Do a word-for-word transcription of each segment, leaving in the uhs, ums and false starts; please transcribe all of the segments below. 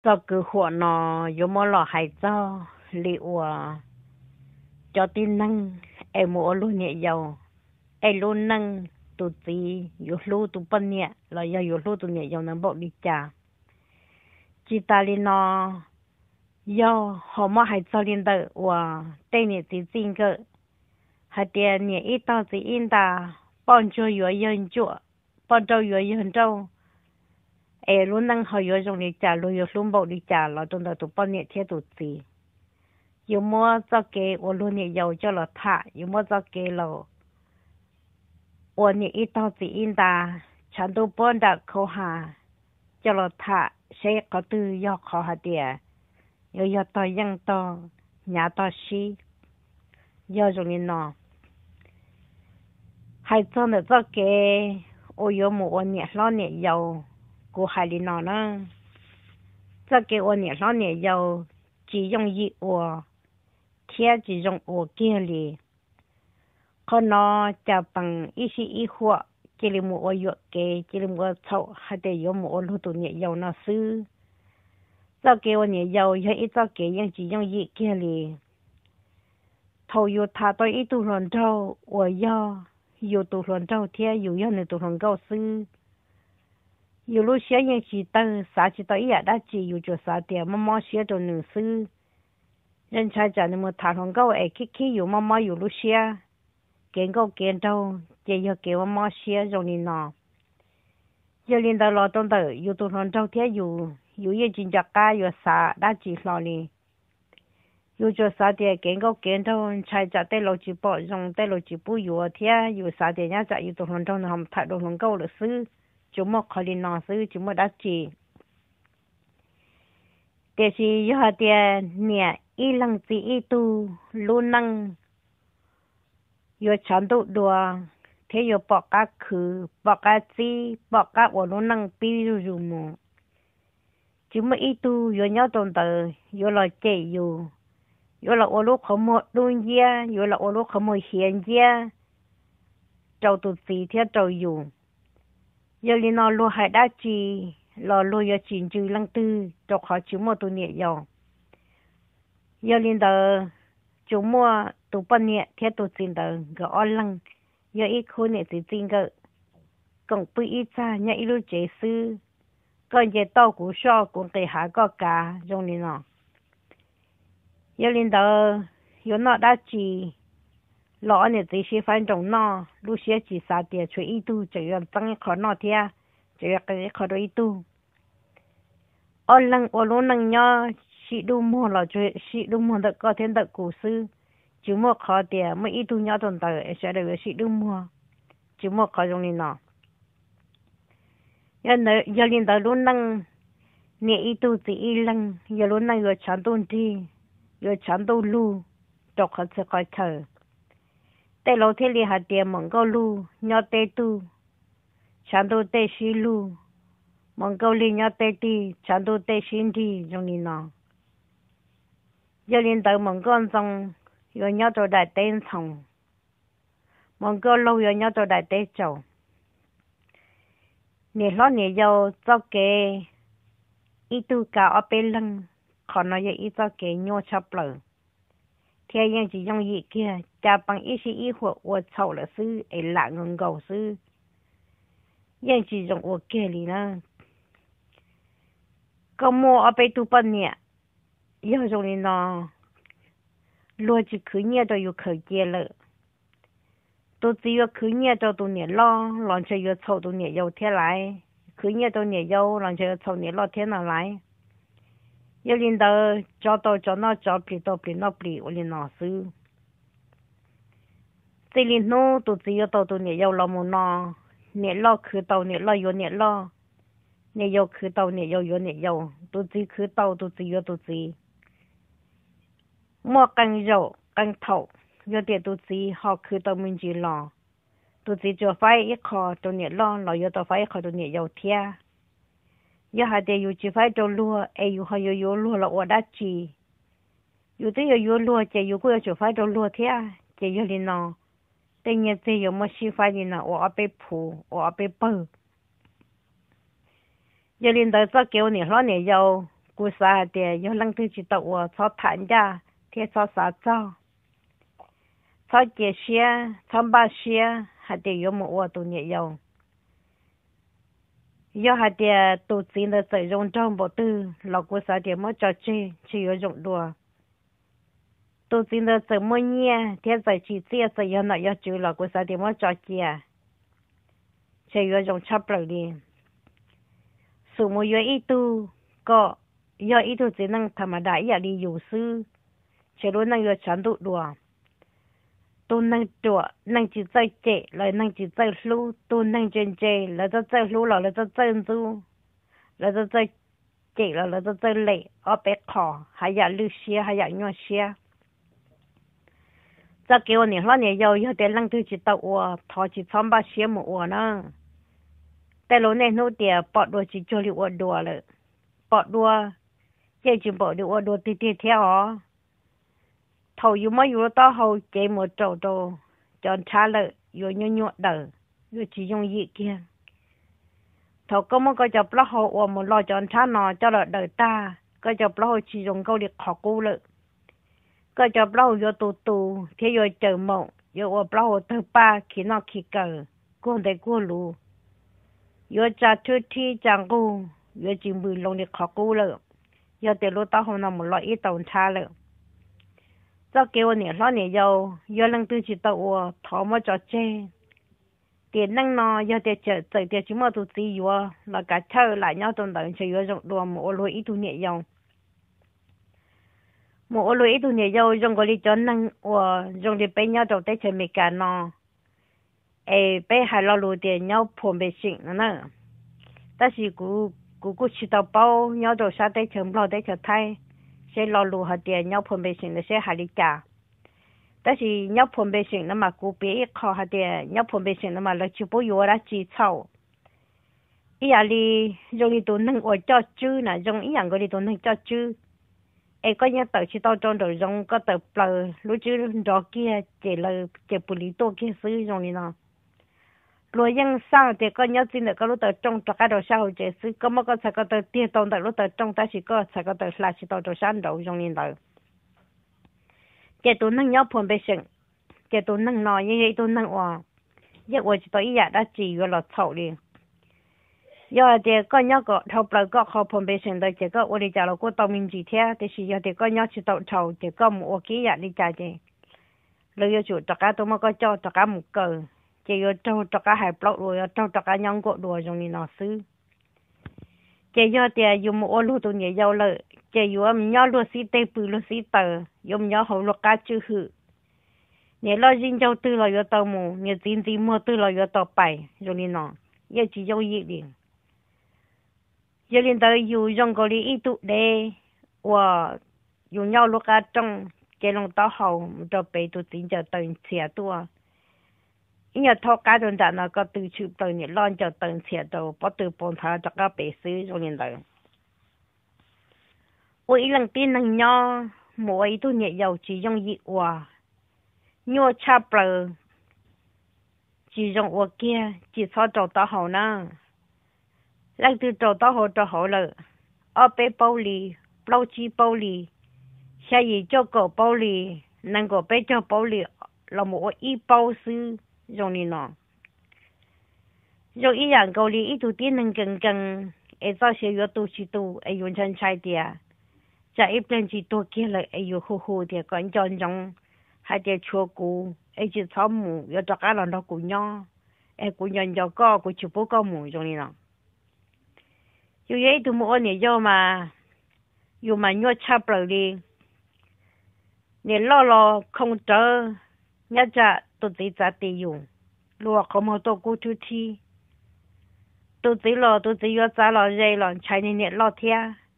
cho cứ họ nó dùng mà lo hay cho liệu cho tin năng em mua luôn nhẹ dầu em luôn năng tụ tí yêu lu tụ bận nhẹ là yêu yêu lu tụ nhẹ dầu năng bộ đi trả chỉ ta li nó yêu họ mà hay cho linh đỡ và tên nhẹ tí chính cơ hay tiền nhẹ ít tao chỉ in ta bọn cho yêu yên chúa bọn cho yêu yên châu em luôn năng họ yêu trong đi trả luôn yêu luôn bộ đi trả là trong đó tụ bận nhẹ theo tụ tí yêu mua cho cái ô luôn nhẹ dầu cho là thả yêu mua cho cái là ô nhẹ ít tao chỉ in ta chẳng đủ bốn đã khâu hà cho là thả sẽ có từ do khó hà địa yêu yêu to yang to nhà to xí yêu trong đi nó hay cho nữa cho cái ô yêu một ô nhẹ lo nhẹ dầu của hai đi nó nữa cho cái ô nhẹ lo nhẹ dầu chỉ dùng gì ô theo chỉ dùng ô kia li còn nóจะbằng ý sĩ ý hoa chỉ là một ô yêu cái chỉ là một thầu hay để yêu một ô lô tụ nhẹ dầu nó sư cho cái ô nhẹ dầu hay ít cho cái yang chỉ dùng gì kia li thầu yêu thà tôi ít tu luận trâu ô yêu yêu tu luận trâu theo yêu yêu này tu luận cao sư yêu lúc xưa yang chỉ tăng xã chỉ tới ya đã chỉ yêu cho xã tiền mà mà xưa cho nữ sư nhân trai trả nên một thằng không có ấy khi khi yêu mà mà yêu lúc xưa kiến có kiến đâu chỉ yêu kiến mà mà xưa rồi nên nó giờ liên đầu lo trong đời yêu tu luận trâu theo yêu yêu yêu chính giác cả yêu xã đã chỉ lo đi yêu cho xã tiền kiến có kiến đâu trai trả tay lo chỉ bỏ dùng tay lo chỉ bù yêu theo yêu xã tiền nhá trả yêu tu luận trâu nó không thay đổi không có được sư chúng mà khỏi đi nó sư chúng mà đã chỉ để chỉ yêu tiền nhẹ y lăng chỉ y tu luôn năng yêu chán độ đùa thế yêu bỏ cả khử bỏ cả chi bỏ cả ở luôn năng pi rồi rồi mà chúng mà y tu yêu nhau tồn tại yêu là chạy yêu yêu là ở lúc không một đôi gia yêu là ở lúc không một hiện gia trâu tụt xì theo trâu yêu yêu li nó luôn hay đã chỉ lo luôn yêu chín chữ lăng tư cho họ chúng một tu nhẹ yêu yêu linh đó chúng mua tụ bận nhẹ theo tụ xin đó gõ on lăng yêu ít khối nhẹ thì xin gỡ cộng bự ít ra nhẹ ít lúc chế sư còn về tàu của so cũng để hạ có cả trong linh nó yêu linh đó yêu nó đã chỉ lo nhẹ thì sẽ phải trong nó lúc sẽ chỉ xả tiền cho ít tu chỉ cần tăng khó nó theo chỉ cần khó đôi ít tu on lăng on luôn năng nhau sĩ đu mua là chuyện sĩ đu mua được có thêm được cổ sư chỉ mua khó tiền mới ít tu nhau tồn tại sẽ được sĩ đu mua chỉ mua khó dùng đi nào giờ này giờ liền tới luôn năng nhẹ ít tu chỉ ít lăng giờ luôn năng giờ chán tôn đi giờ chán tu lu đọc hết sẽ coi thở tê lâu thế li hạt tiền mong câu lu nhau tê tu chán tu tê xí lu mong câu li nhau tê đi chán tu tê xin đi dùng đi nào giờ liên tới mong con xong rồi nhau cho đại tên xong mong con lâu rồi nhau cho đại tế chầu nè lo nè dâu cho cái ít tu cả ở bên lưng còn nói vậy ít cho cái nhau chập lờ theo những chỉ trong gì kia cha bằng ít sĩ ít hoặc hoặc chầu là sư ấy lạ ngừng cầu sư những chỉ trong hoặc kia đi nữa có mua ở bên tu bên nè yêu trong này nó luôn chỉ cứ nhớ cho yêu khởi kia lợ tôi chỉ yêu cứ nhớ cho tôi nhớ lo làm cho yêu sầu tôi nhớ yêu thế lại cứ nhớ tôi nhớ yêu làm cho sầu nhớ lo thế nào lại yêu linh đó cho tôi cho nó cho bị tôi bị nó bị ở linh nó sư chỉ linh nó tôi chỉ yêu tôi tôi nhớ yêu lo muốn nó nhớ lo cứ tôi nhớ lo yêu nhớ lo nhớ yêu cứ tôi nhớ yêu yêu nhớ yêu tôi chỉ cứ tôi tôi chỉ yêu tôi chỉ mua càng dầu càng thầu giờ tiền tôi chỉ họ cứ tao mình chỉ lo tôi chỉ cho phải ít khó tôi nhẹ lo lo giờ tôi phải khó tôi nhẹ dầu thia giờ hai tiền yêu chỉ phải cho lúa ai yêu họ yêu yêu lúa là ở đất chỉ yêu tới yêu yêu lúa chỉ yêu cũng chỉ phải cho lúa thia chỉ yêu đi nó tên nhẹ chỉ yêu mà chỉ phải đi nó ở bên phủ ở bên bờ giờ lên tới sao kêu nhẹ lo nhẹ dầu cú sa thì do lăng tư chỉ tàu ở cho thản ra thì cho sa cho cho chia sẻ cho ba sẻ hay thì do một ở tụ nhẹ dầu do hay thì tụ chính là sử dụng trong bộ tư là cú sa thì mới cho chơi chỉ có dụng đùa tụ chính là sử mua nhẹ thì giờ chỉ chia sử dụng nó do chữ là cú sa thì mới cho chia chỉ có dụng chấp lại đi sự mua yo ít tu có yo ít tu chỉ năng tham gia ya điอยู่ซื้อchỉรู้năng yo chán tụ đùa tu năng đùa năng chỉ chơi chơi lại năng chỉ chơi lu tu năng chơi chơi lại cho chơi lu lại cho chơi du lại cho chơi chơi lại cho chơi lệ ở bé cỏ hay ya lưu xia hay ya nhua xia cho kêu này lo này yo yo để năng tu chỉ tàu ua thọ chỉ thăm ba xia một ua nữaแต่เราเนี่ยนู้เดียปอดดัวจิโจลิอวดดัวเลยปอดดัวเจ้าจิปอดดัวดัวตีตีเที่ยวเท่าอยู่มาอยู่ต่อเขาเจหมดโจโจจนช้าเลยอยู่ยุ่งยุ่งเด้ออยู่จียงยี่เกียงเท่าก็มันก็จะปล่อยเขาอวมรอจนช้าหนอจะเลยเดินตาก็จะปล่อยจียงเกาหลีขอกูเลยก็จะปล่อยอยู่ตูตูเที่ยวเจอหมกอยู่อวปล่อยเธอป้าขี้นอกขี้เกอกูได้กูรู้yo cha thu thi chang gu yo jing bu long ni kha gu le yo te lo ta ho na mo lo i tong cha le cho kêu ni lo ni yo yo lang tu chi ta wo tho mo cho che tiền năng nó yo te che te te chi mo tu ti yo là cả thơ lại nhau trong đợt chơi yo rong đua mo lo i tu ni yo mo lo i tu ni yo rong go li chon năng wo rong li pe nhau trong te che me ka no ê bé hai lo lù tiền nhau phồn bề xịn nữa ta chỉ cú cú cú chỉ tao bao nhau đồ sa tới chấm lo tới chợ thay sẽ lo lù hạt tiền nhau phồn bề xịn là sẽ hai đi trả ta chỉ nhau phồn bề xịn nó mà cú bé kho hạt tiền nhau phồn bề xịn nó mà là chịu bố yếu ra chỉ sau ý là đi rồi đi tụi nâng ở cho chứ nè giống ý rằng gọi đi tụi nâng cho chứ ê có nhớ tờ chỉ tao trong rồi giống có tờ plờ lúc chứ đó kia chỉ là chỉ bù lý tô kia xứ giống như nào rồi dân sao thì có nhớ xin được có lúc tờ trong cho cái đồ sao chỉ xứ có mất có sẽ có tờ tiền tông tờ lúc tờ trong ta chỉ có sẽ có tờ là chỉ tao đồ sáng đầu giống như nào chỉ tụi nâng nhớ phun bê sừng chỉ tụi nâng nói như vậy tụi nâng hòa giờ tôi chỉ tao ý giả đã chỉ gọi là thầu liền giờ thì có nhớ có thầu bờ có khó phun bê sừng đây chỉ có tôi đi trả là cô tao mình chỉ thế thì chỉ giờ thì có nhớ chỉ tao thầu thì có một cái giả đi trả gì rồi giờ chủ cho cái tôi mới có cho cho cái một cờ chỉ giờ cho cho cái hai block rồi cho cho cái nhông gỗ đùa giống như nó xứ chỉ giờ thì dùng một ô lô tôi nhớ giàu lợi chỉ giờ mình nhớ lúa xí tê bự lúa xí tờ dùng nhớ hậu lúa cá chữ hự nhớ lo dinh châu tư là giờ tàu mù nhớ tin tin mua tư là giờ tàu bảy giống như nó giờ chỉ giàu gì đi giờ liền tới dùng dùng cái đi ít tụ đề và dùng nhau lúa cá trong cái lòng tàu hậu cho bảy tụ tính cho từng xẻ tua因为他家中在那个都去到你乱叫等钱都不都帮他这个白水中年的，我一两天能nhau mỗi tu nhẹ giàu chỉ dùng ít hòa, nhau chắp bờ chỉ dùng hòa kia chỉ sao trâu tao hậu na, lại từ trâu tao hậu trâu hậu了，ở bên bao lì, bao chi bao lì, xa gì cho cổ bao lì, năng cổ bên cho bao lì là một ít bao sư giống như nó rồi ý rằng câu lý ý tụ tiên năng cần cần ấy do sự yếu tố chỉ tụ ấy dùng chân sai địa chả ít lên chỉ tụ kia lại ấy dùng hù hù địa còn chọn trong hai địa chùa cũ ấy chỉ tháo mù yếu cho cái là nó cũ nhau ấy cũ nhận cho co cũ chụp bố co mù giống như nó dù vậy tụ mua này do mà dù mà nhua chắp rồi đi để lo lo không trở nhớ chả tôi thấy giá tiền dùng lúa không có tôi cố thu chi tôi thấy lo tôi thấy có giá lo dây lo chạy nên nhẹ lo thea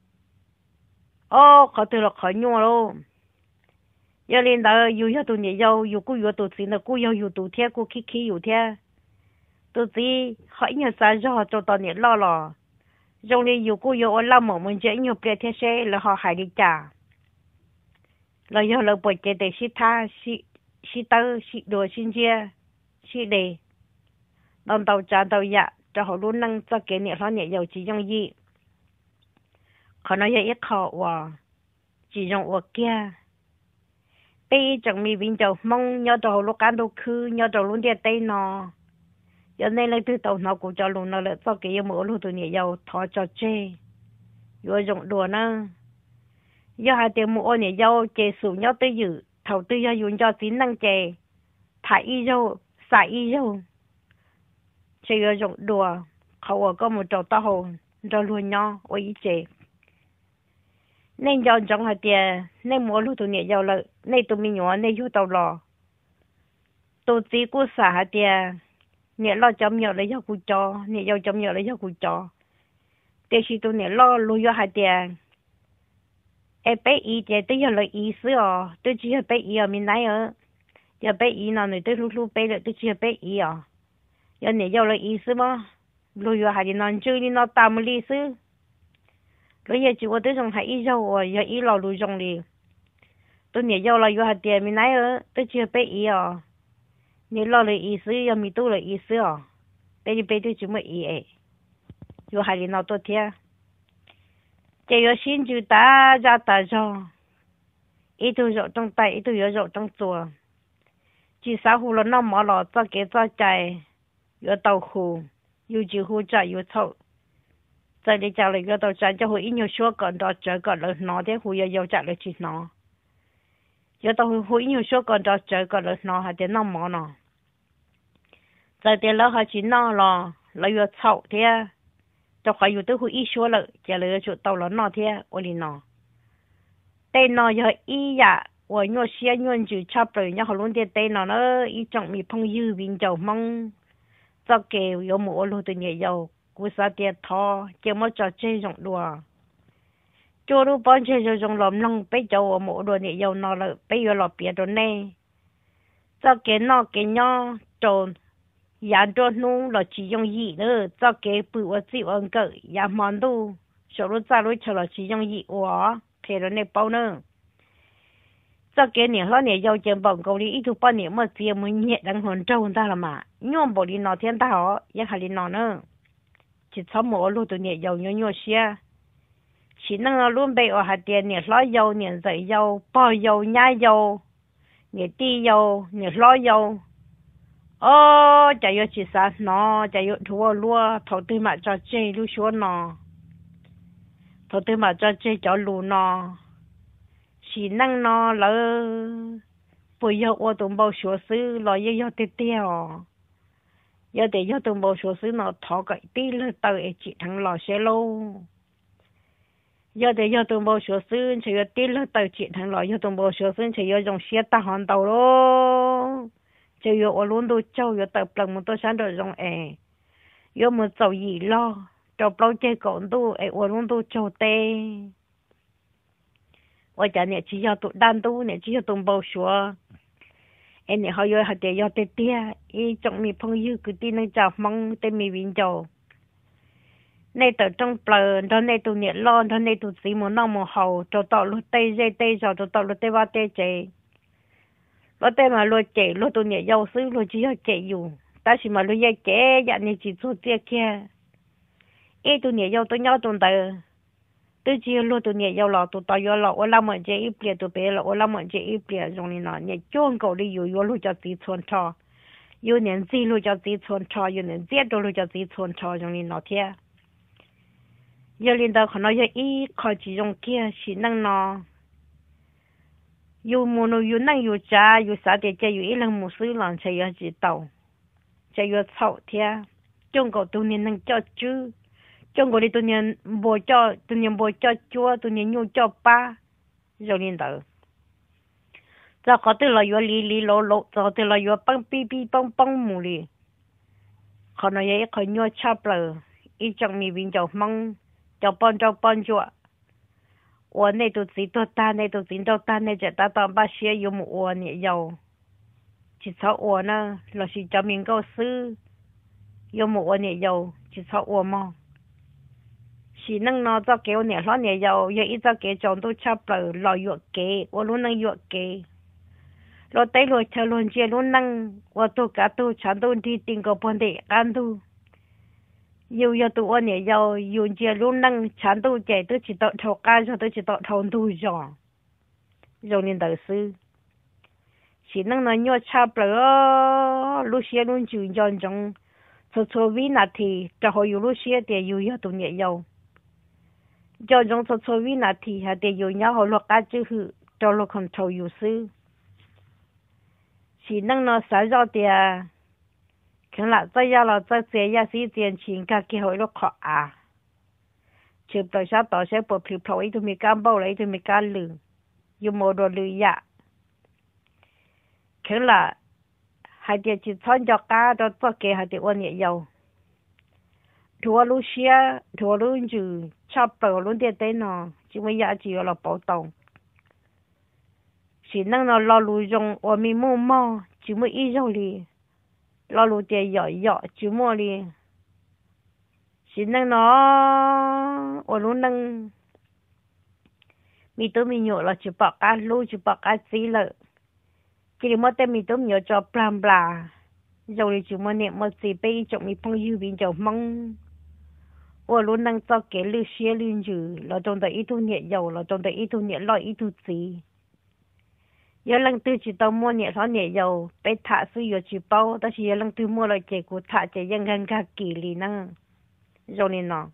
ô có tôi là khỏi nhua luôn giờ lên đó dù cho tôi nhẹ dâu dù cô dù tôi xin là cô yêu dù tôi thea cô khí khí dù thea tôi thấy khỏi nhờ giá do cho tôi nhẹ lo lo trong này dù cô yêu làm mà mình chỉ nhiều bề thế sẽ là họ hại đi trả là do là bởi cái để sĩ tha sĩ sĩ tơ sĩ đồ sinh chia sĩ đề đòn tàu trả tàu dạ cho họ luôn năng cho cái niệm nó nhẹ dầu chỉ trong gì เขาnói ít khó và chỉ dùng ở kia bây chẳng mi vinh châu mong nhớ đầu lúc ăn đồ khứ nhớ đầu luôn địa tây nó cho nên là từ đầu nó cũng cho luôn nó là cho cái mỗi lúc tụi nhảy dầu thọ cho chê rồi dùng đùa nữa do hai tiền mỗi nhảy dầu chê xuống nhớ tới dự thầu tư do dùng cho tính năng chê thải y dầu xài y dầu chê rồi dùng đùaเขาก็một trâu tao hồn rồi luôn nhau ở ý chê nên do trong hai tiền nên mỗi lúc tụi nhảy dầu là nên tụi mình nhỏ nên vô tàu lò tụi chỉ của xả hai tiền nè lo chấm nhớ lấy cho cụ cho nè giao chấm nhớ lấy cho cụ cho để khi tôi nè lo lưu cho hai tiền em bé ý thì tôi giờ lấy ý xưa tôi chỉ bé ý ở mình này ở giờ bé ý nào này tôi lúc lúc bé rồi tôi chỉ bé ý à giờ nè giao lấy ý xưa mà lưu cho hai tiền non chơi đi nó tạm lý xưa rồi giờ chỉ có tôi dùng hai ý giao rồi giờ ý lo lưu dùng đi tôi nè giao lấy cho hai tiền mình này ở tôi chỉ bé ý à你老了意思要没多了意思哦，别就别就这么一哎，就还得闹多天，这个心就大家大着，一头肉中带，一头有肉中做，至少胡了那么了，再给再摘，有豆腐，有酒胡摘有草，在你家里有豆摘就会一牛说干到这个了，拿点胡要要摘了去拿，有豆腐一牛说干到这个了，拿还得那么呢。在这老还是那了，老有草的，这还有都会一说了，家里就到了那天我里那，但那要一呀，我若先用就差不多，然后弄点但那呢，一种米朋友边就忙，这个有么路的也有，故啥点他，就么做这种路啊，做路帮这这种老弄，被叫我么路也有那了，被有老别的呢，这个那个呢，做。nhà cho nu là chỉ dùng gì nữa cho cái bự và chịu ăn cỡ nhà mòn tu số lúc ra lúc chờ là chỉ dùng gì quá thì nó này bao nữa cho cái này nó này giàu tiền bằng cầu đi ít thu bao nhiêu mà tiền mới nhẹ đang hồn trâu ta là mà nhom bỏ đi nọ thiên ta họ ya hà đi nọ nữa chỉ sau một lúc tụi này giàu nhiều nhiều xe chỉ năng luôn bị ở hạt tiền này lo giàu này dậy giàu bao giàu nhai giàu này đi giàu này lo giàu ô chả yêu chỉ sao nó chả yêu thua lúa thầu tư mà cho chơi lưu số nó thầu tư mà cho chơi cho lù nó chỉ năng nó là bây giờ ô tụng bao số sư lo yêu yêu tê tê à giờ để yêu tụng bao số sư nó thọ cái tí là tới chỉ thằng lò xe lô giờ để yêu tụng bao số sư chỉ yêu tí là tới chỉ thằng lò yêu tụng bao số sư chỉ yêu dùng xe ta hoàn tàu đó chỉ có ở luôn đôi châu có tập lần một tôi sáng rồi giống ẻ, có một dầu gì lo, cho bao chơi cọn tôi ở luôn đôi châu tê, ở nhà này chỉ có tụ đan tôi này chỉ có tụ bao số, em này họ vô họ để vô tê tê, ý trong mi phong yêu cứ tin năng chào mong tên mi vinh châu, này từ trong bờ, đó này tụ nhiệt lo, đó này tụ gì muốn nong muốn hậu, cho tàu lúc tê dây tê cho cho tàu lúc tê ba tê chơi. Lo tê mà lo chạy lo tụi nhẹ giàu xứ lo chỉ có chạy dù ta chỉ mà lo dây chạy dạ này chỉ số tiền kia ít tụi nhẹ giàu tụi nhau tụi tờ tôi chỉ lo tụi nhẹ giàu lọ tụi tao giàu lọ ở làm gì ít bia tụi bé lọ ở làm gì ít bia trong này nọ nhẹ chôn cầu đi dù dù lo cho tí xuân trò dù nên gì lo cho tí xuân trò dù nên giết đồ lo cho tí xuân trò trong này nọ thế giờ lên đó họ nói giờ ít khỏi chỉ trong kia chỉ năng nọ yêu mua nó yêu năng yêu cha yêu sao để cha yêu ít lần một số lần cha yêu chỉ tàu cha yêu sầu thia trong cổ tu niên năng cho chứ trong cổ đi tu niên bồi cho tu niên bồi cho chúa tu niên nhu cho ba rồi lên đó giờ có từ là yêu li li lô lô giờ từ là yêu băng pi pi băng băng mù li họ nói vậy họ nhu chắp lờ ít trong mi vinh cho mong cho bon cho bon chúa我那都知道大，那都知道大，那只大当把些有木我呢有，只炒我呢，老是叫民告师，有木我呢有，只炒我嘛。是能拿着给我呢，老呢有，有一只给装都差不多，老药给，我都能药给。老带路车轮接路能，我都搞都全都地定个本地干都。 yêu yêu tụ anh nhẹ yêu yêu chia luôn năng chán tu chạy tôi chỉ tạo thầu ca cho tôi chỉ tạo thầu tu rồi rồi nên đầu sư chỉ năng nói nhau cha bờ lúc xưa luôn chịu dọn trong số số vi nát thì cho họ yêu lúc xưa thì yêu yêu tụ nhẹ yêu cho trong số số vi nát thì họ thì yêu nhau họ lo cá chữ hự cho lo không thầu yêu sư chỉ năng nói sao cho thì khi là tại gia là tại gia ya sĩ tiền chính cả cái hội nó khó à chụp tới sao tới sẽ bộ phim phim ấy tụi mình cam bao lấy tụi mình cam lử dùng một đồ lử ya khi là hai đứa chỉ chọn cho cá đó cho cái hai đứa ôn nhẹ dầu thua lúc xưa thua lúc chữ chắp bờ lúc tiền tên nó chỉ mới ya chỉ là bảo tồn chỉ năng nó lo lù dùng ở mình mua mò chỉ mới ít dầu đi lo lù tiền giỏi giỏi chứ mua đi chỉ năng nó ở lúc năng mi tôi mi nhổ là chỉ bỏ cá lú chỉ bỏ cá xí lợ chỉ mà tên mi tôi nhổ cho plam bla rồi chỉ mà niệm mà gì bây trong mi phong yêu bình trong mong ở lúc năng cho cái lư xía lư dữ là trong đó ít thu nhẹ dầu là trong đó ít thu nhẹ loại ít thu gì giờ lần tư chỉ tao mua nhẹ thọ nhẹ dầu bé thả sử dụng chỉ bao ta chỉ giờ lần tư mua lại chạy của thả chạy dân gan cả kỳ lì năng rồi nên nó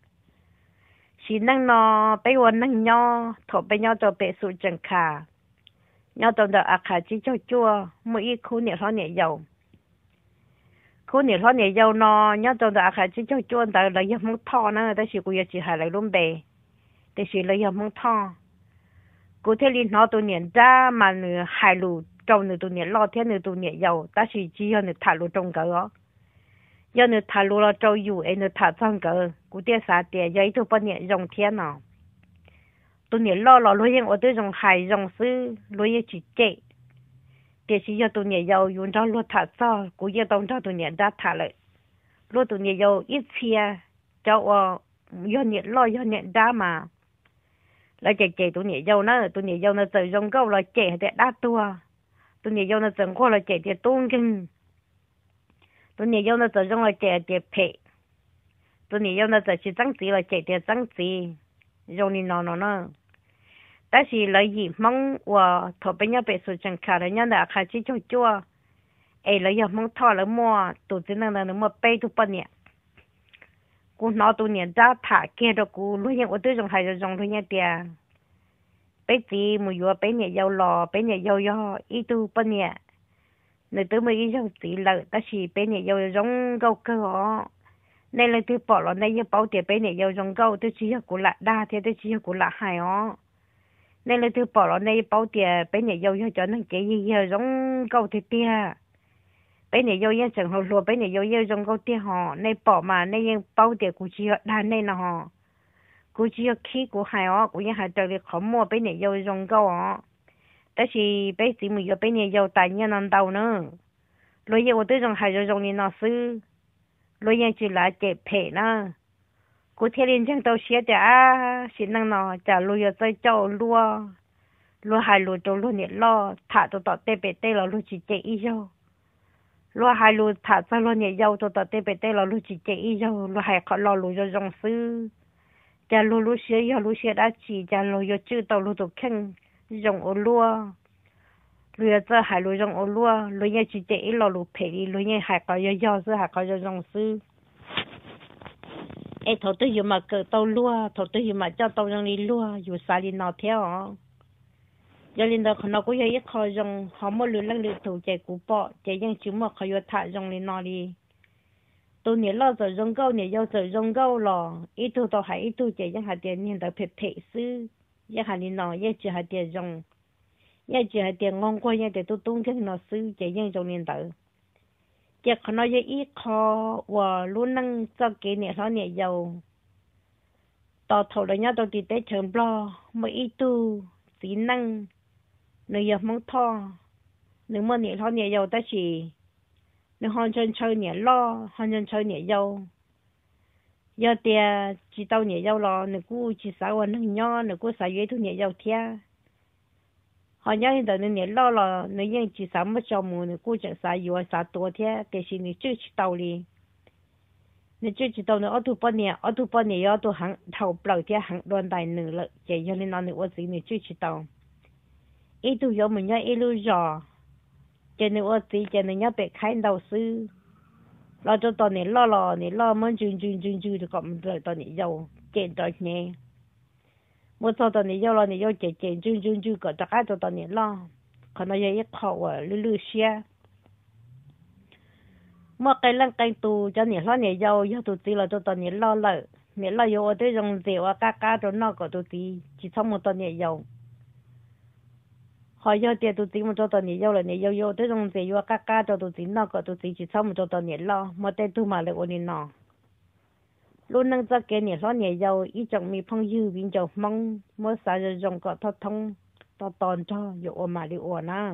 chỉ năng nó bé quan năng nhau thọ bé nhau cho bé sụt chẳng khả nhau trong đó à khả chỉ cho chua mỗi ít khu nhẹ thọ nhẹ dầu khu nhẹ thọ nhẹ dầu nó nhau trong đó à khả chỉ cho chua ta lấy một thọ nữa ta chỉ của giờ chỉ hai lấy luôn bề ta chỉ lấy một thọ cụ thể là nó tụi nhện ra mà nửa hai lù trong nửa tụi nhện lo thế nửa tụi nhện giàu ta chỉ chỉ hơn nửa thả lù trong cỡ đó giờ nửa thả lù là trâu dụ ấy nửa thả trong cỡ cụ thể sao thì giờ tụi bọn nhện dùng thiên nào tụi nhện lo lo lối những ở tụi dùng hai dùng sư lối chỉ chạy thì chỉ giờ tụi nhện giàu dùng cho lúa thả sao cụ giờ tụi cho tụi nhện ra thả lại lúa tụi nhện giàu ít chia cho ờ giờ nhện lo giờ nhện ra mà lại chạy chạy tụi nhẹ dâu nó tụi nhẹ dâu nó tự dùng câu là chạy để đá tua tụi nhẹ dâu nó tự qua là chạy để tung kinh tụi nhẹ dâu nó tự dùng là chạy để phê tụi nhẹ dâu nó tự chỉ trắng chỉ là chạy để trắng chỉ rồi ni nó nó nó ta chỉ lấy gì mong và thọ bên nhau bị sụt chẳng khá là nhau đã khai chỉ cho chua ấy lấy gì mong thọ là mua tụi chỉ năng là nó mua bay tụi bên nhẹ cú nó tụi nhện ra thả kia đó cú lúc nhện ở tôi dùng hai dùng thôi nhé tiền bé gì mùi vừa bé nhẹ dâu lò bé nhẹ dâu do ít tu bên nhẹ nơi tôi mới ít dâu tí lợi ta chỉ bé nhẹ dâu giống câu cơ họ nên là tôi bỏ nó nên như bảo tiền bé nhẹ dâu giống câu tôi chỉ học cú lạ đa thì tôi chỉ học cú lạ hai họ nên là tôi bỏ nó nên bảo tiền bé nhẹ dâu cho nó cái gì giống câu thì tia bé này vô yên chẳng hồ lúa bé này vô yên trong câu tiền họ này bỏ mà này yên bao tiền của chị đàn này nó họ của chị khi của hai họ của những hai đời thì khó mua bé này vô trong câu họแต่是bé chỉ mới vô bé này vô tại nhà năm đầu nữa rồi giờ tôi trong hai giờ trong này nó sư rồi giờ chỉ là chế phê nữa của thiên liên chẳng tao xé thì à xin năng nó trả rồi giờ tôi cho lúa lúa hai lúa cho lúa này lo thả tôi tọt tê bê tê là lúa chỉ chế ít vô lúa hai lúa thả ra lúa nhẹ dâu tôi tọt tê bê tê là lúa chỉ chế ít vô lúa hai khó lo lúa cho trong sư cha lúa lúa xé giờ lúa xé đã chỉ cha lúa giờ chưa tao lúa tôi khen dùng ô lúa lúa giờ hai lúa dùng ô lúa lúa nhẹ chỉ chế ít lo lúa phê đi lúa nhẹ hai khó giờ giờ sư hai khó giờ trong sư ê thầu tôi dùng mà cờ tao lúa thầu tôi dùng mà cho tao trong đi lúa dù sao đi nào theo giờ linh đó nó cũng vậy khó dùng họ mua lúa lăng lúa thủ chạy cú bỏ chạy những chú mà khó vô thả dùng lên nó đi tôi nhớ lo giờ dùng câu nhớ giờ giờ dùng câu lò ít tu tao hay ít tu chạy những hạt tiền nhìn tới phê phê sư những hạt linh nó những chỉ hạt tiền dùng những chỉ hạt tiền ngon quá những để tôi tung cái nó sư chạy những dùng lên tới giờ khó nó vậy ít khó và luôn năng cho cái nhớ nó nhớ dầu tao thầu là nhớ tao đi tới trường lo mới ít tu tí năng nếu giờ mong thọ nếu mà nhẹ thọ nhẹ dầu ta chỉ nếu hòn chân chơi nhẹ lo hòn chân chơi nhẹ dầu giờ tiền chỉ tao nhẹ dầu lo nếu cú chỉ sáuวันนึงnhỏ nếu cú sáu月 thu nhẹ dầu thia họ nhớ hiện tại nếu nhẹ lo lo nếu như chỉ sáu mất cho mù nếu cú chỉ sáu月 sáu 多 thia để xin nếu chưa tao đi nên chú chỉ tao nữa ở tu bao nhiêu ở tu bao nhiêu ở tu hàng thầu bầu thì hàng đoàn đại nữ lợi chỉ cho nên nó nữa gì nữa chú chỉ tao ít tu giờ mình nhớ ít lưu rõ cho nên ở gì cho nên nhớ bị khai đầu sư lo cho tao này lo lo này lo muốn chun chun chun chun được cầm rồi tao này giàu chén tao nhé một số tao này giàu lo này giàu chén chén chun chun chun có tất cả cho tao này lo còn nó giờ ít khó à lưu lưu xe mà cái lần cái tu cho nên lo này giàu giàu tu chỉ là cho tao này lo lợi này lo giàu ở đây trong rượu à cá cá cho nó có tu chỉ chỉ xong một tao này giàu họ giờ tiền tu chỉ một cho tao này giàu là này giàu giàu tới trong rượu à cá cá cho tu chỉ nó có tu chỉ chỉ xong một cho tao này lo mà tên tu mà lại ôn nó luôn năng cho cái này lo này giàu ý trong mi phong dư bên trong mong mới xài ra trong có thoát thông to tòn cho dụ mà đi ôn na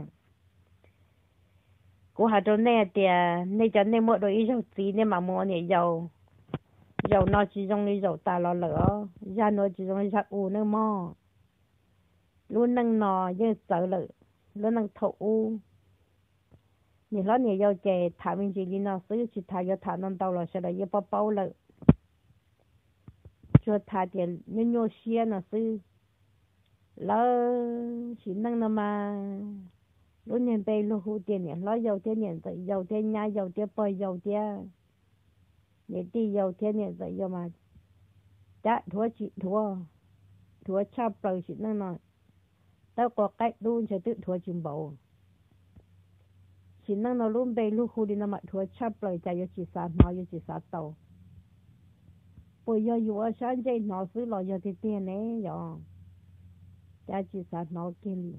cô hà cho nè tiền nè cho nè mỗi đôi ý giàu gì nè mà mua nè giàu giàu nó chỉ trong đi giàu ta lo lỡ ra nó chỉ trong đi ra u nữa mò luôn năng nò như sợ lỡ luôn năng thổ u nè lo nè giàu chè thả mình chỉ đi nóซื้อ chỉ thả cho thả non tàu là sẽ là như bao bao lỡ cho thả tiền nhô nhô xia nóซื้อlỡ chỉ năng nó mà lúc này bây lúc hú tiền này lo dầu tiền này rồi dầu tiền nhà dầu tiền bơi dầu tiền để đi dầu tiền này rồi dầu mà đã thua chị thua thua chắp bờ chị năng nói tao có cách luôn cho tự thua chim bầu chị năng nói luôn bây lúc hú đi nó mà thua chắp bờ chạy vô chị sát nó vô chị sát tàu bây giờ vô ở sáng chơi nó xứ lo giờ thì tiền này rồi chạy chị sát nó kia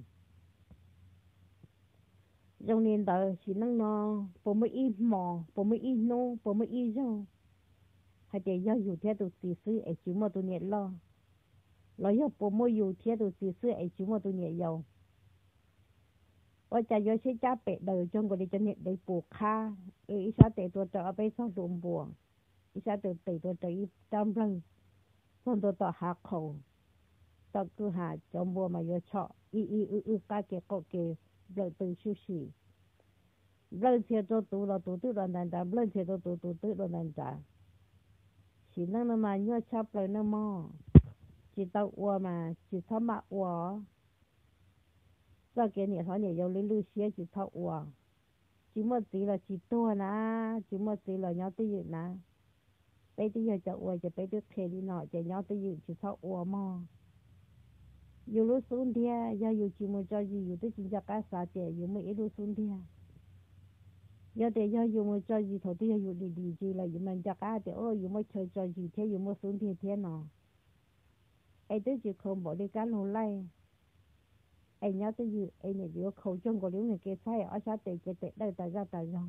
trong年代是能咯，不么一毛，不么一弄，不么一肉，还得要有天都自私，哎，就么多年了，老要不么有天都自私，哎，就么多年有。我จะ要ใช้จ่าเป็ดเดินจนกว่าจะเนี่ยได้ปลูกข้าเอออีสาเตตัวจะเอาไปซ่อนรวมบัวอีสาเตตัวจะอีจำเลยซ่อนตัวต่อหาเขาต่อคือหาจอมบัวมาเยอะเฉาะอีอีอืออือกาเกะโกเกbờ từ suy suy bờ theo cho tụ là tụ tự đoàn đàn đà bờ theo cho tụ tụ tự đoàn đàn đà chỉ năng nó mà nhớ chấp lời nó mò chỉ tao ua mà chỉ thọ mà ua sau cái này họ này yêu lấy lưu xía chỉ thọ ua chỉ một tí là chỉ tua na chỉ một tí là nhau tới dự na bây giờ cho ua cho bây giờ thuê đi nọ cho nhau tới dự chỉ thọ ua mò yêu lúc xuống thia do yêu chỉ một cho gì yêu tới chỉ cho cá sả chè yêu mấy lúc xuống thia do để do yêu một cho gì thầu thia yêu đi đi gì là yêu mình cho cá thì ôi yêu mấy chơi cho gì thế yêu mấy xuống thia thế nào ai tới chỉ không bỏ đi cá lô lai ai nhớ tới gì ai này yêu khẩu trong có những người kia sai ở xã tệ cái tệ đây tại ra tại ra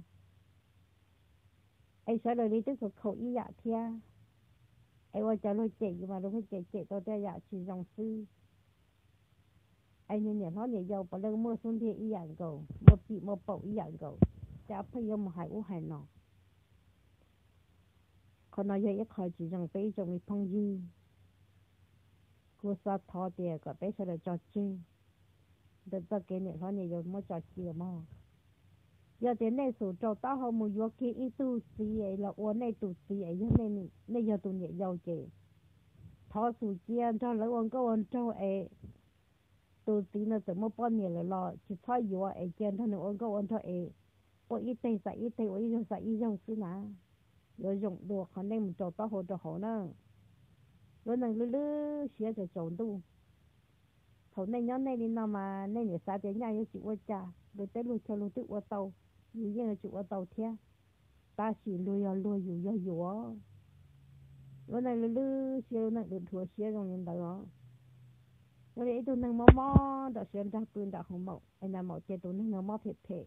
ai sợ đời đi tới có khẩu ý dạ thia ai qua trả lời chè nhưng mà đâu phải chè chè tôi theo dạ chỉ dòng sư anh nên nhận nó để giàu và lần mưa xuống thì ý dạng cầu một bị một bầu ý dạng cầu chả phải yêu một hải u hải nọ còn nói vậy khỏi chỉ rằng bây giờ người phong dư cô sa thọ tiền có bây giờ là trò chơi được cho cái này nó này rồi mới trò chơi mà giờ đến này số trâu tao họ mua vô kia ít tu xí ấy là uốn này tu xí ấy nên nên giờ tu nhẹ giàu chơi thọ số chiên cho lấy uốn có uốn trâu ấy tôi tin là tụi nó bao nhiêu là lo chỉ thay vô ấy trên thôi nữa có ôn thôi ấy ôi ít tay sai ít tay ôi ít sai ít dòng xứ nà rồi dùng đồ khả năng một trò tao hồ trò hồ nè rồi năng lư lư xía cho trộn tu thầu này nhóm này đi nào mà này để xa tiếng nhà như chịu qua trà rồi tới lui theo lui tự qua tàu như như là chịu qua tàu thế ta chỉ lui à lui dù do dù rồi năng lư lư xía năng được thua xía trong những đó rồi đấy tôi nâng mò mò đợt xem raปืน đợt không mọc anh làm mọc chơi tôi nâng mò phết phết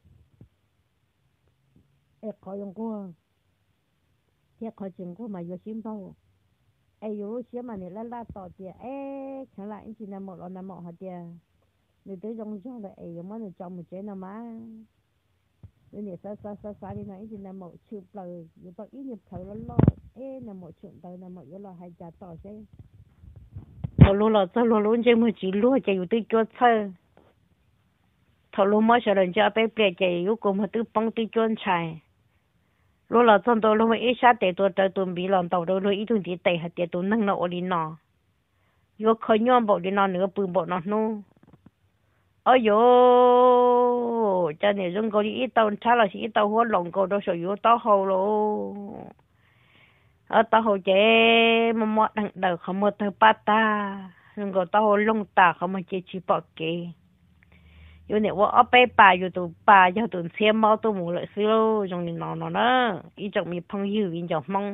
em có dùng qua thế có chừng qua mà vô xin bao ai vô xíu mà này là là tỏ tiền ê chẳng lại anh chỉ làm một lần làm một hạt tiền người tới trong cho lại ai giống như trong một chế nào má rồi này sa sa sa sa đi này chỉ làm một chụp lời rồi bao ít nhập thời nó lo ê làm một chuyện tới làm một cái lo hai trả tỏ chứ thầu lúa là thầu lúa luôn chơi mới chỉ lúa chơiอยู่ที่จวนเธอthầu lúa mới sẽ làm cho bé bé chơiอยู่cùng một thứ bôngที่จวนชาย lúc là trong tôi lúc mà ít sát để tôi tới tôi bị lòng tàu tôi lúc ít tôi chỉ tệ hạt để tôi nâng nó đi nọ vô khơi nhom bộ đi nọ nữa bự bộ nó nu ôi yo cho nên chúng tôi ít tàu trả là ít tàu hoa lòng cô đâu sợ vô tàu hồ luôn ở tàu hồ chế mà mọi đằng đầu không một tàu pata chúng tôi tàu hồ lông ta không mà chế chỉ bỏ kê yo nàyว่าเอาไปป่าอยู่ตัวป่าอยู่ตัวเสียมเอาตัวหมูเลยสิโลจงนี่นอนๆนะอีจงมีพังยือีจงมอง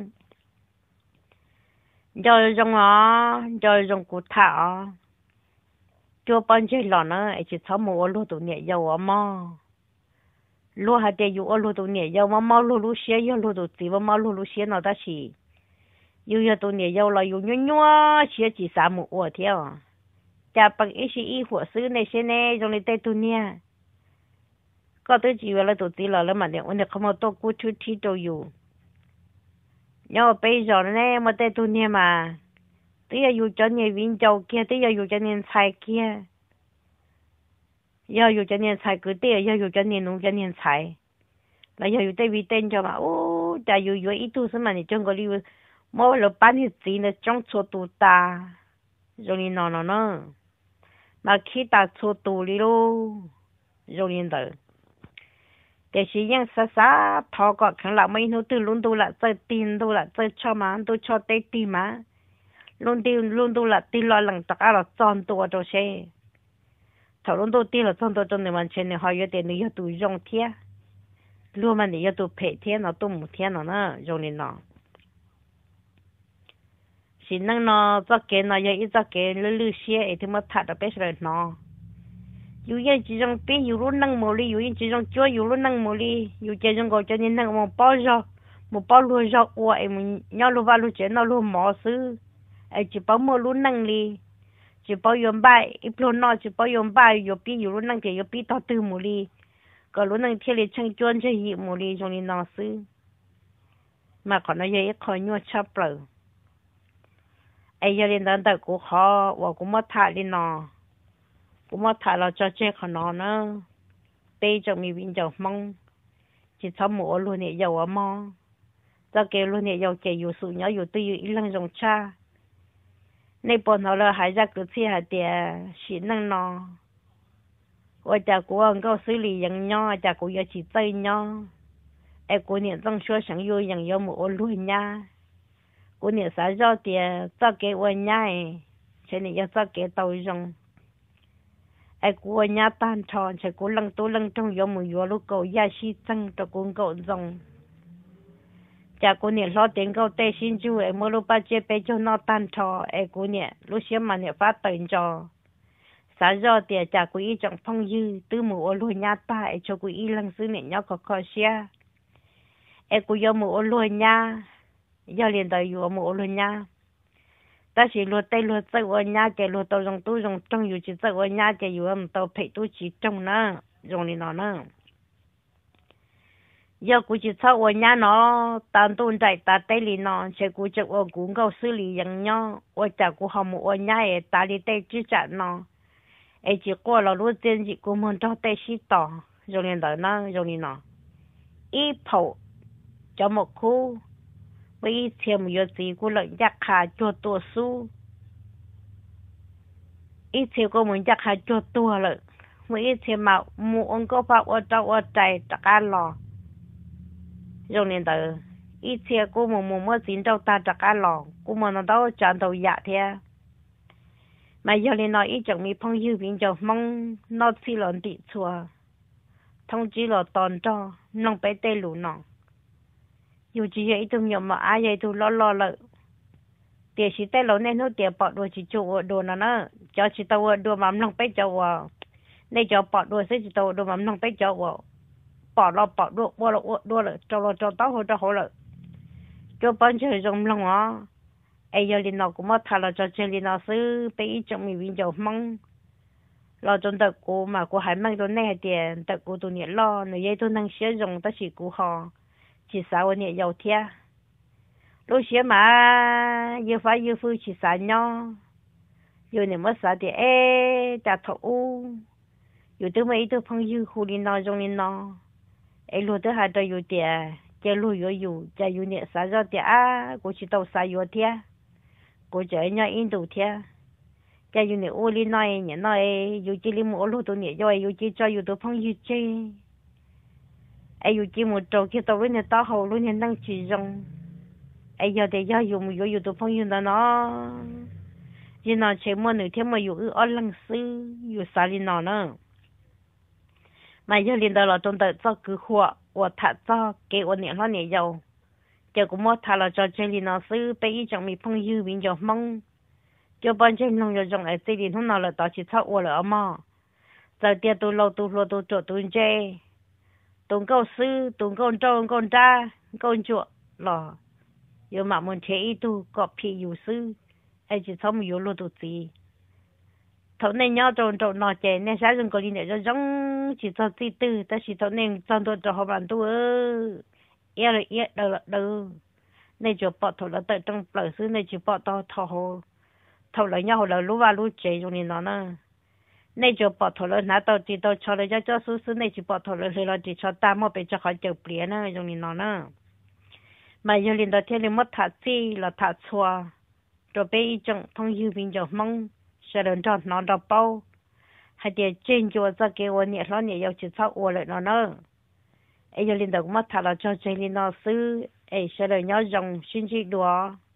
จอยจงอ๋อจอยจงกูถาจัวปันใจหล่อนะไอ้จิตเขาหมูลูตัวเนี่ยยาวมอลูหาเดียอยู่ลูตัวเนี่ยยาวมาลูลูเสียยลูตัวตีว่ามาลูลูเสียนอตาชีอยู่ยตัวเนี่ยยาวเราอยู่ยัวๆเสียจีสามหมูอ้วเที่ยวจะปังอีสิอีหัวซื้อในเช่นนี้ตรงนี้เตตุเนี่ยก็ตัวจีเวลาตัวตีเราแล้วมันเนี่ยวันนี้เขามาตัวกูชุดที่ตัวอยู่ย่อไปจอดเนี่ยมาเตตุเนี่ยมาตีอยู่จนเนี่ยวิ่งเจ้าเกียตีอยู่จนเนี่ยใช้เกียย่ออยู่จนเนี่ยใช้กูตีย่ออยู่จนเนี่ยนุ่งจนเนี่ยใช้แล้วย่ออยู่เตวิเต้นจะมาโอ้แต่อยู่อยู่อีตัวสมัยนี้จงก็รีวิวมอเราปั้นที่จีนจงชัวตัวตาตรงนี้นอนนอนmà khi ta cho tù đi lô rồi liền tới để chỉ những sa sa thọ có khẳng là mấy nó từ luôn tu là chơi tin tu là chơi cho mà tu cho tê tin mà luôn tin luôn tu là tin lo lằng tất cả là chọn tu cho xe thọ luôn tu tin là chọn tu trong này mình trên này họ yêu tiền này yêu tu dùng thiệt luôn mà này yêu tu phê thiệt nó tu một thiệt nó nữa rồi liền nó chỉ năng nó cho cái nó giờ ít cho cái lư lư xe thì mà thật là bé rồi nó dù giờ chỉ trong bé dù lúc năng mồ li dù chỉ trong chúa dù lúc năng mồ li dù chỉ trong gọi cho nên năng một bao giờ một bao luôn giờ qua em nhau lúc vào lúc chơi nó lúc mỏ xứ em chỉ bao mồ lúc năng li chỉ bao yếm bài ít lúc nó chỉ bao yếm bài dù bé dù lúc năng thì dù bé tao từ mồ li còn lúc năng thì lấy chân chuan cho gì mồ li trong nên nó xứ mà còn nó giờ ít khỏi nhua chắp rồi ai giờ lên đến tới cũng khó, và cũng mất thải đi nọ, cũng mất thải là cho chết khỏi nó nữa, bây giờ mình bây giờ mong, chỉ sau một luôn này giàu mà, cho cái luôn này giàu cái yêu sự nhớ yêu tư yêu ý lăng dòng cha, này bọn họ là hải ra cứ xe hải tiền, xịn năng nọ, và cha của ông có xử lýอย่างnhau, cha của giờ chỉ tay nhau, ai của niệm trong số sáng yêuอย่างyêu một luôn nha. Cô niệm xã do thì cho cái quan nhai, cho nên cho cái tàu rong. Ai cô nhà tan tròn, cho cô lăng tô lăng trong gió mùi gió lúc cầu gia sĩ tăng cho cô cậu rong. Chả cô niệm lo tiền cậu tê xin chú, ai mơ lúc ba chế bê cho nó tan tròn, ai cô niệm lúc xếp mà niệm phát tận cho. Xã do thì chả cô ý trọng phong dư, tư mù ô lùi nhà ta, ai cho cô ý lăng sư niệm nhau có khó xe. Ai cô gió mù ô lùi nhà. Giờ liền tớiอยู่một luôn nha, ta chỉ luôn tay luôn tay ở nhà cái luôn tao dùng tu dùng trongอยู่chỉ tay ở nhà cáiอยู่âm tao phải tu chỉ trong nữa, dùng đi nó nữa. Giờกูchỉ sau ở nhà nó, tao tu chạy ta tay đi nó, chỉกูchỉ ở cũng có xử lýอย่างnhau, ở nhàกูkhông ở nhà ấy ta đi tay chỉ chặt nó, ấy chỉ qua là lúc tiền chỉกูmuốn cho tay xí tỏ, dùng đi đó nó, dùng đi nó, ít phẩu cho một khu. Bây giờ mình yêu gì cũng là giác hạ cho tôi su, ít giờ cũng mình giác hạ cho tôi rồi, mấy giờ mà muốn có phải ở đâu ở đây tất cả lo, rồi nên đó, ít giờ cũng muốn muốn mới xin đâu ta tất cả lo, cũng muốn nó đâu chọn đâu dạ thế, mà giờ nên nói ít chẳng mi phong yêu bình cho mong nó chỉ là đi chùa, thông chỉ là toàn cho, nông bé tê lũ nọ. Dù chỉ vậy tôi nhầm mà ai vậy tôi lo lo lợi, tiền chỉ tay lớn nên nó tiền bỏ đồ chỉ chủ đồ nó nữa, cho chỉ tao đồ mắm nông bé cho vào, này cho bỏ đồ sẽ chỉ tao đồ mắm nông bé cho vào, bỏ lo bỏ đồ bỏ lo đồ lợi cho lo cho tao hồi cho hồi lợi, cho bán chơi dùng lòng á, ai giờ đi nào cũng mất thà là cho chơi đi nào xứ bé trong mình viên dầu măng, lo trong tật cô mà cô hay mang đồ này tiền tật cô tôi nhớ lo, người vậy tôi năng sử dụng ta chỉ cô họ. Chỉ sao anh giàu thiệt, lúc xưa mà yêu phải yêu phu chỉ sao nhau, yêu nếu mất sao thì ê ta thấu, yêu từ mấy từ phong yêu khu đi nó trong đi nó, ê lúc từ hai đời yêu tiền chơi lui yo yo chơi yo nhẹ sa cho tia à cô chỉ tàu sa yo tia cô chơi nhá in đủ tia chơi yo nhẹ ô li nói nhẹ nói yo chỉ li một lô tôi nhẹ rồi yo chỉ cho yo tôi phong yo chơi ai yo chỉ một trâu kia tàu với nhẹ tao hậu luôn nhẹ năng chỉ rong ai giờ để giờ yo yo yo tôi phong yo đó nó chỉ nói chơi mà nửa thêm mà yo ở lăng sư yo sa li nó nữa mà giờ liền đó là trong đời cho cứ hoa và thà cho cái ổn định nó nhẹ dầu giờ cũng mất thà là cho chơi liền nó sư bây giờ mình phong dư mình cho mong cho bọn chơi nông giờ trong ấy chơi liền hôm nào là tao chỉ thao ổn là mà giờ tiền tôi lâu tôi lâu tôi chỗ tôi chơi tôi câu sư tôi câu trâu câu cha câu chuột là giờ mà muốn chơi tôi có phi yêu sư ấy chỉ thao mình yêu lâu tôi gì thầu này nhau trộn trộn nọ chè nên sáng dùng có đi để cho giống chỉ cho tí tư ta chỉ thầu nên trong tôi cho họ bàn tôi ơ e rồi e đâu đâu nên cho bỏ thầu là tại trong lời xứ nên chỉ bỏ to thầu thầu lại nhau là lú va lú chè dùng nó nè nên cho bỏ thầu là nãy tao chỉ tao cho lại cho cho xứ xứ nên chỉ bỏ thầu là là chỉ cho ta mà bị cho họ chịu bìa nè dùng nó nè mà giờ liền đó theo liền mất thắt chi là thắt xóa rồi bây giờ thông yêu bình giờ mong sẽ đến cho nó đọc bao hay để trên chỗ cho cái quan niệm nó nhiều chỉ sau ủa lại nó nữa ấy giờ linh động mất thà là cho chơi linh nó sư ấy sẽ đến nhau dòng xin chỉ đùa